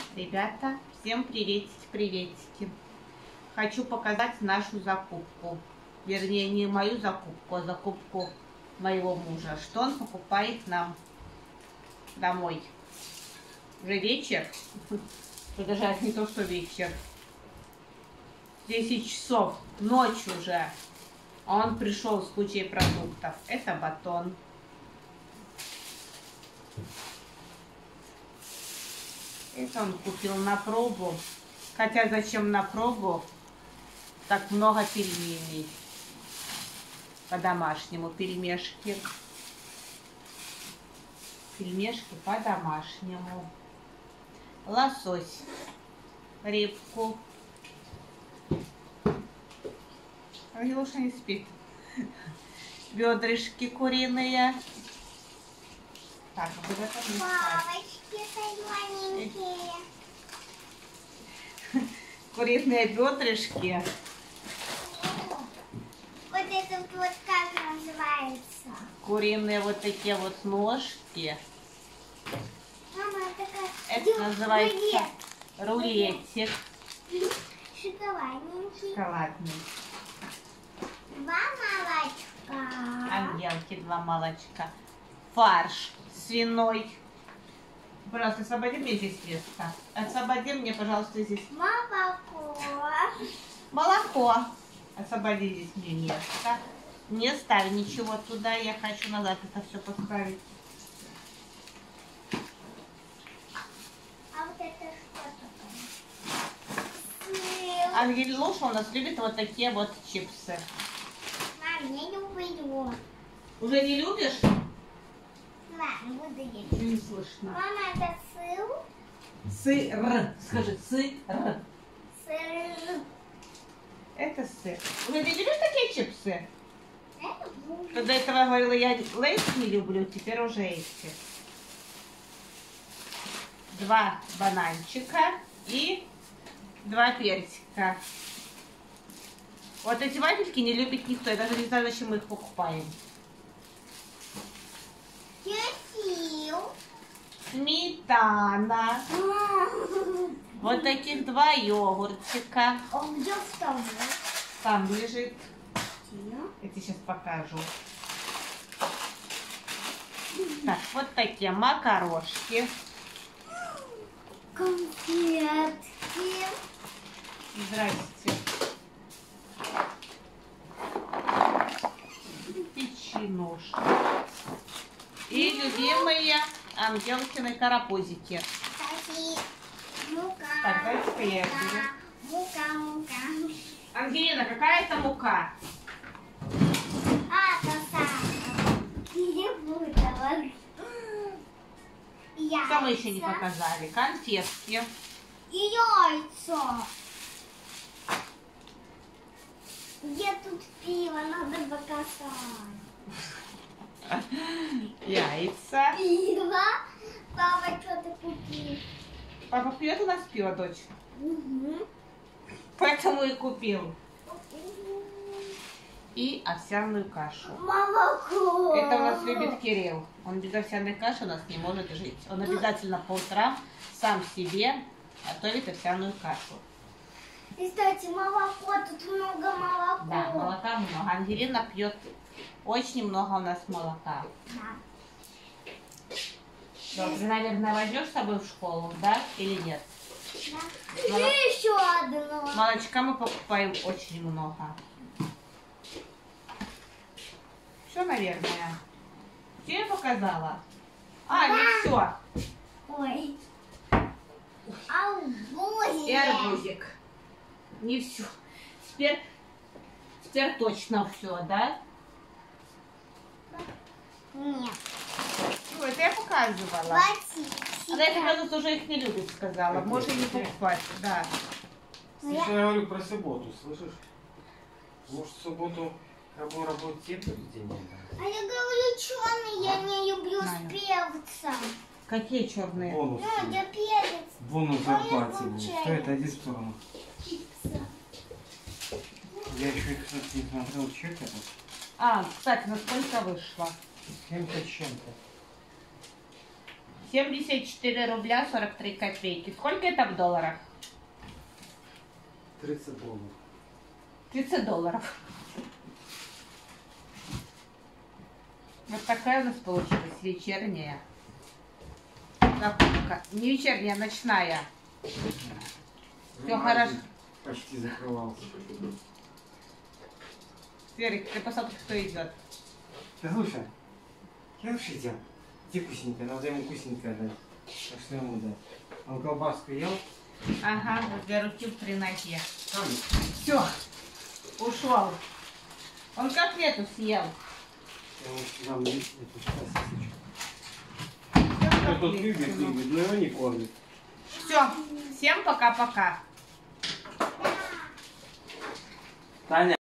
Ребята, всем приветики. Хочу показать нашу закупку. Вернее, не мою закупку, а закупку моего мужа. Что он покупает нам домой. Уже вечер. Даже не то, что вечер. 10 часов, ночь уже. А он пришел с кучей продуктов. Это батон. Это он купил на пробу. Хотя зачем на пробу так много пельменей? По-домашнему пельмешки. Пельмешки по-домашнему. Лосось. Репку. Ангелуша не спит. Бедрышки куриные. Так, вот это не маленькие. куриные бедрышки. Вот это вот как называется? Куриные вот такие вот ножки. Мама, Это называется рулетик. Шоколадненький. Шоколадный. 2 молочка. Ангелки, 2 молочка. Фарш свиной. Пожалуйста, освободи мне здесь место. Освободи мне, пожалуйста, здесь Молоко. молоко. Освободи здесь мне место. Не ставь ничего туда, я хочу назад это все поставить. А вот это что такое? Ангелуша у нас любит вот такие вот чипсы. Мам, я люблю. Уже не любишь? Ладно, буду есть. Не слышно. Мама, это сыр? Сыр. Скажи, сыр. Сыр. Это сыр. Уже не любишь такие чипсы? Это будет. Когда этого говорила, я лейс не люблю, теперь уже эти. 2 бананчика и 2 персика. Вот эти вафельки не любит никто. Я даже не знаю, зачем мы их покупаем. Кефир. Сметана. Вот таких 2 йогуртика. Он где второй? Там лежит. Я тебе сейчас покажу. Так, вот такие макарошки. Конфетки. Здрасте. Печенушки. И любимые Ангелкины карапузики. Кстати, мука. Так, давайте-ка я их беру. Мука. Ангелина, какая это мука? А, то самое. Перепутала. Что мы еще не показали? Конфетки. И яйца. Где тут пиво? Надо показать. Яйца. Пиво. Папа, что ты купил? Папа пьет у нас пиво, дочь? Угу. Поэтому и купил. И овсяную кашу. Молоко. Это у нас любит Кирилл. Он без овсяной каши у нас не может жить. Он обязательно по утрам сам себе готовит овсяную кашу. И, кстати, молоко. Тут много молока. Да, молока много. Ангелина пьет очень много у нас молока. Да. Что, ты, наверное, возьмешь с собой в школу, да? Или нет? Да. И еще одно. Молочка мы покупаем очень много. Все, наверное. Все я показала? А, не все. Ой. Арбузик. И арбузик. Не все. Теперь точно все, да? Нет. Ну, это я показывала. Хватит. Она, я кажется, уже их не любит, сказала. Может, и не покупать, да. Слушай, я говорю про субботу, слышишь? Может, в субботу работать те день? А я говорю черный, я не люблю с перцем. Какие черные? Бонус. Ну, где перец. Бонус зарплате будет. получается. Что это? Иди в сторону. Чипсы. Я еще, кстати, не смотрел чек этот. А, кстати, насколько вышло? 7 чем-то. 74 рубля 43 копейки. Сколько это в долларах? 30 долларов. 30 долларов. Вот такая у нас получилась вечерняя закупка. Не вечерняя, а ночная. Все хорошо. Почти закрывался. Сверик, ты посмотри, кто идет. Да слушай, я вообще делал. Где вкусненькое? Надо ему вкусненькое дать. А что ему дать? Он колбаску ел? Ага, вот две руки в 3 ноге. Там. Все, ушел. Он котлету съел. Я ему сюда эту сосисочку. Всё, Кто тут любит, но его не кормит. Все, всем пока-пока. Таня.